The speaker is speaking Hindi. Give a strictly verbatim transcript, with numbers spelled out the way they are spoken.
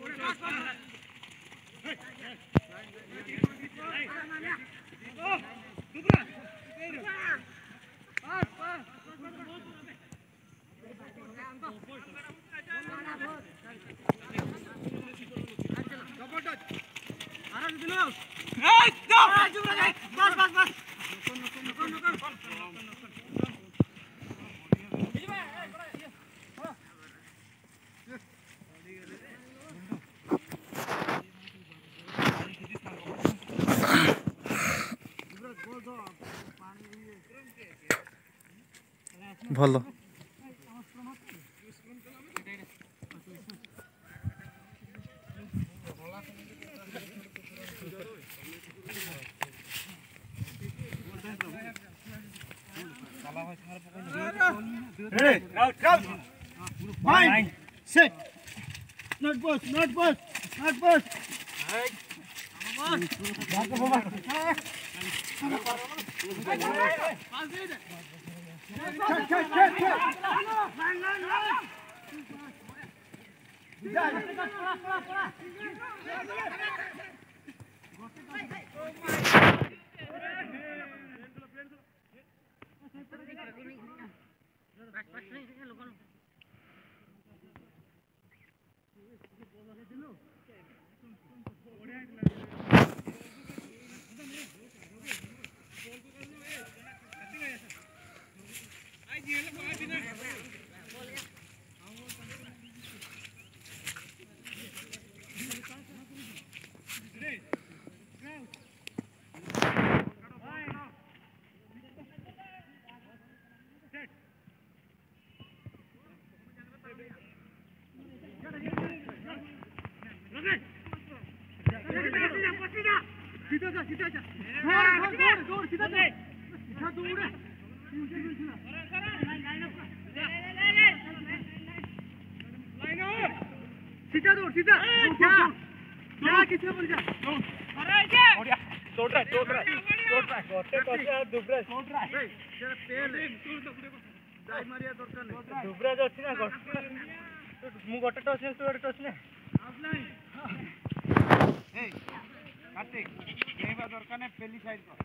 ଭଲ Ready, out, come. Mind, set. Not boss, not boss, not boss. Check, check, check, check. Run, run, run. सीधा जा सीधा जा दौड़ दौड़ दौड़ सीधा जा सीधा दौड़ सीधा दौड़ सीधा क्या क्या किसे बोल जा अरे क्या दौड़ रहा दौड़ रहा दौड़ रहा गोटे गोटे दुबरा दौड़ रहा ए तेरा पेल जाई मारिया दरकार नहीं दुबरा जो अछि ना गोटे मु गोटे टच है तू गोटे टच ने ऑफलाइन ए काटे नहीं बा दरकार नहीं पहली साइड